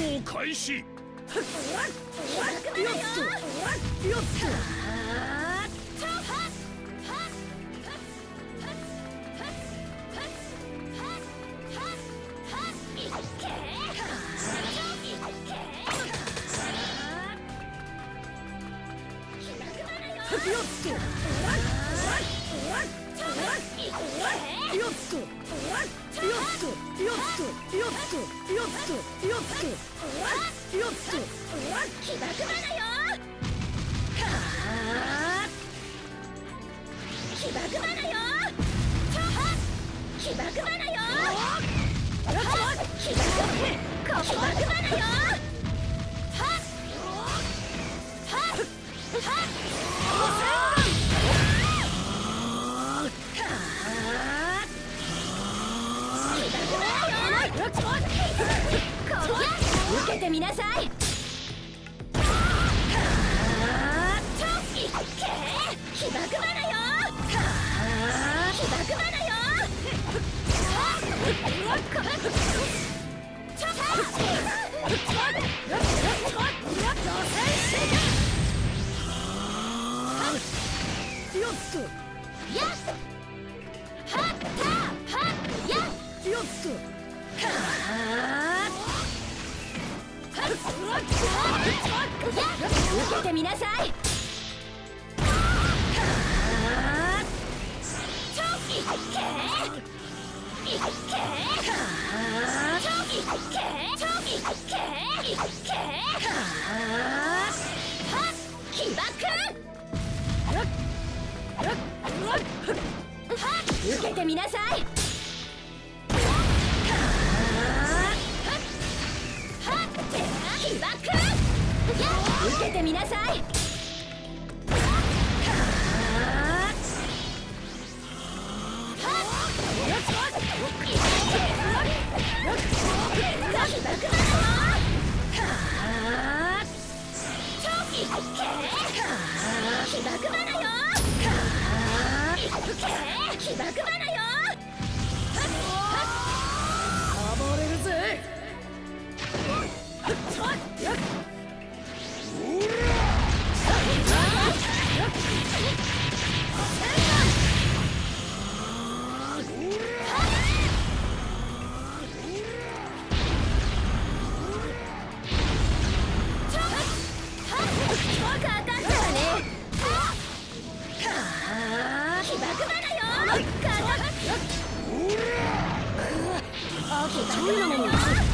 闘開始。よっとよっと。 受けてみなさい。起爆花よ。起爆花よ。 よっとやっはったはっやっよっと受けてみなさい。起爆受けてみなさい。起爆受けてみなさい。 暴れるぜ。そういうのも